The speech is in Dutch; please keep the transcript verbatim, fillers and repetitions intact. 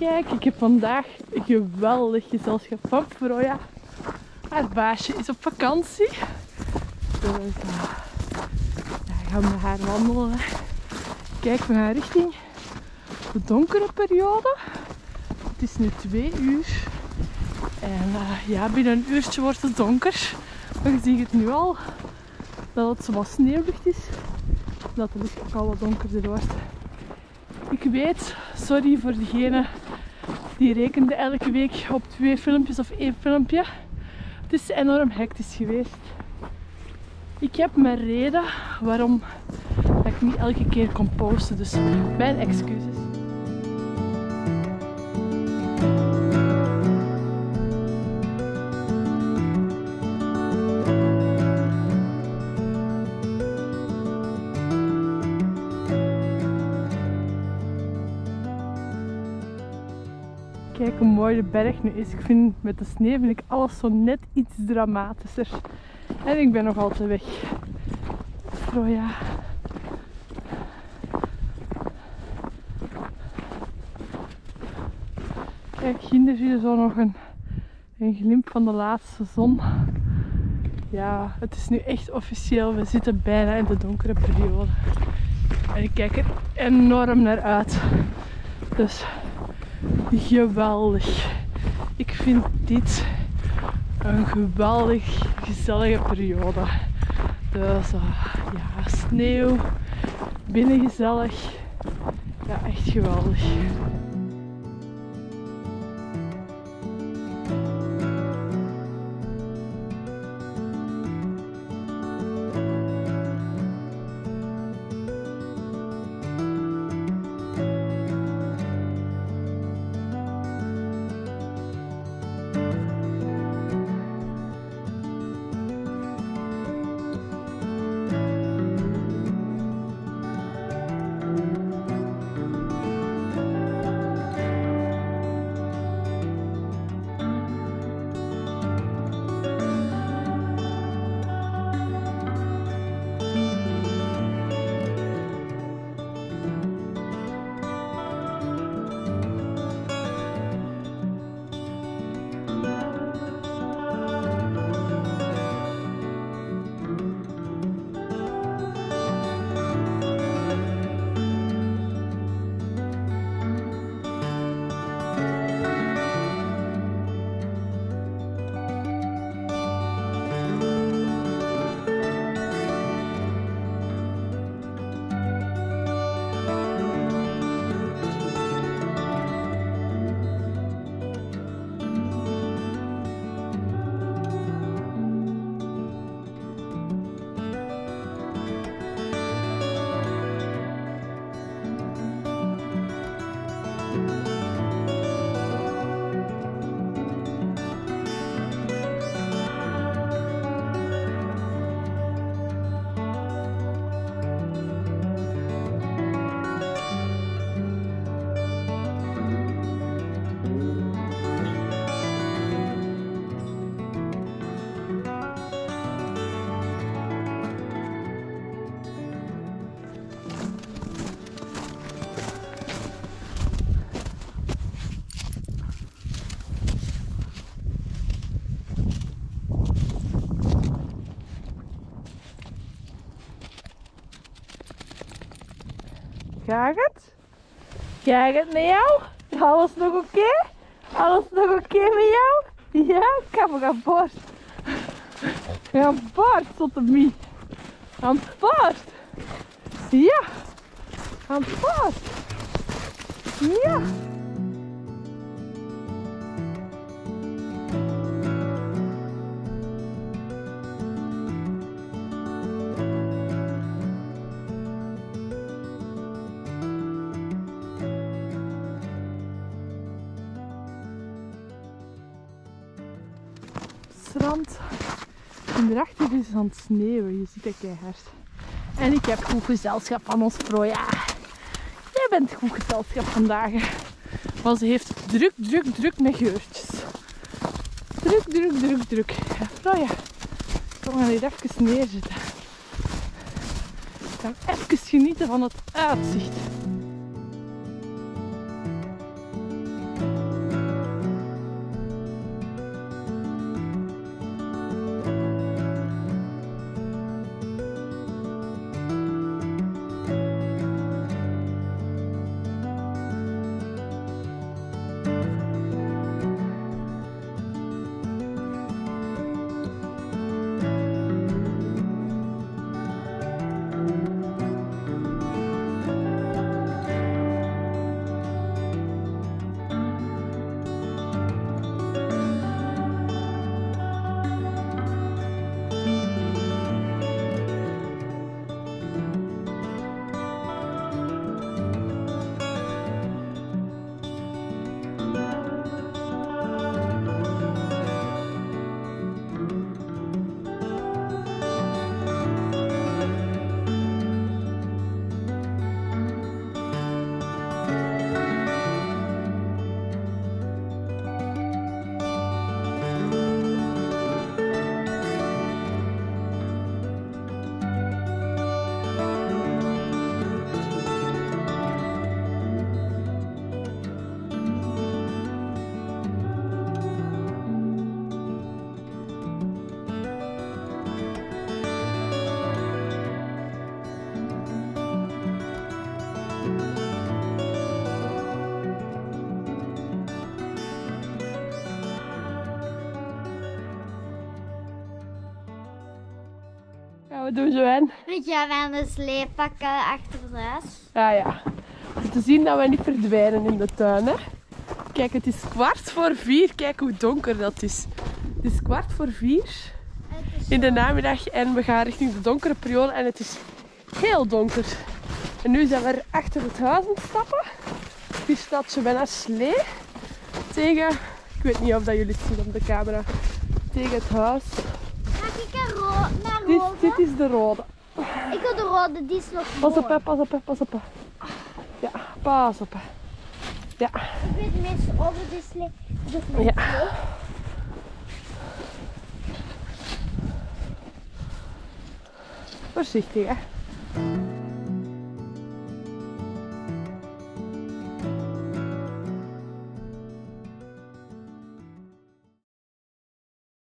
Kijk, ik heb vandaag een geweldig gezelschap van Froya. Haar baasje is op vakantie. Dus uh, ja, ik ga met haar wandelen. Kijk, we gaan richting de donkere periode. Het is nu twee uur. En uh, ja, binnen een uurtje wordt het donker. Maar je ziet het nu al dat het zo wat sneeuwlucht is. Dat de lucht ook al wat donkerder wordt. Ik weet, sorry voor degene die rekende elke week op twee filmpjes of één filmpje. Het is enorm hectisch geweest. Ik heb mijn reden waarom dat ik niet elke keer kon posten, dus mijn excuses. Kijk hoe mooi de berg nu is. Ik vind met de sneeuw vind ik alles zo net iets dramatischer. En ik ben nog altijd weg. Oh ja. Kijk, hier zie je zo nog een, een glimp van de laatste zon. Ja, het is nu echt officieel. We zitten bijna in de donkere periode. En ik kijk er enorm naar uit. Dus geweldig. Ik vind dit een geweldig gezellige periode. Dus uh, ja, sneeuw, binnen gezellig. Ja, echt geweldig. Gaat het? Gaat het met jou? Alles nog oké? Okay? Alles nog oké okay met jou? Ja, kom maar aan boord. Aan boord, Sotomie. Aan boord. Ja. Aan boord. Ja. Strand. En daarachter is het aan het sneeuwen, je ziet het keihard. En ik heb goed gezelschap van ons Froya. Jij bent goed gezelschap vandaag. Want ze heeft druk, druk, druk met geurtjes. Druk, druk, druk, druk. Ja, Froya, kom maar hier even neerzetten. Ik kan even genieten van het uitzicht. we doen, Joanne? We gaan aan de slee pakken achter het huis. Ja, ja. Om te zien dat we niet verdwijnen in de tuin, hè. Kijk, het is kwart voor vier. Kijk hoe donker dat is. Het is kwart voor vier in de namiddag en we gaan richting de donkere periode en het is heel donker. En nu zijn we er achter het huis aan het stappen. Hier staat Joanna's slee tegen, ik weet niet of dat jullie het zien op de camera, tegen het huis. Mag ik een ro naar Dit, rode? dit is de rode. Ik wil de rode, die is nog Pas op, mooi. hè, pas op, hè, pas op. Hè. Ja, pas op. Hè. Ja. Ik weet meestal over de slee. Dus Ja. Voorzichtig, hè.